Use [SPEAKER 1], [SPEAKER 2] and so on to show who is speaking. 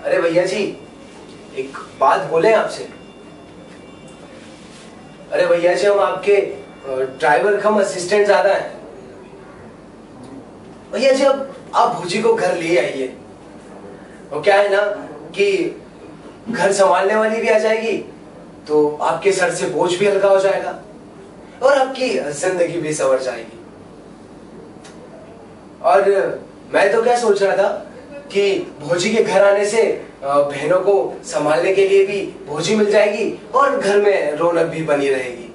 [SPEAKER 1] अरे भैया जी, एक बात बोले आपसे। अरे भैया जी, हम आपके ड्राइवर कम असिस्टेंट ज्यादा हैं। भैया जी, अब आप भूजी को घर ले आइए। वो क्या है ना कि घर संभालने वाली भी आ जाएगी, तो आपके सर से बोझ भी हल्का हो जाएगा और आपकी जिंदगी भी संवर जाएगी। और मैं तो क्या सोच रहा था कि भोजी के घर आने से बहनों को संभालने के लिए भी भोजी मिल जाएगी और घर में रौनक भी बनी रहेगी।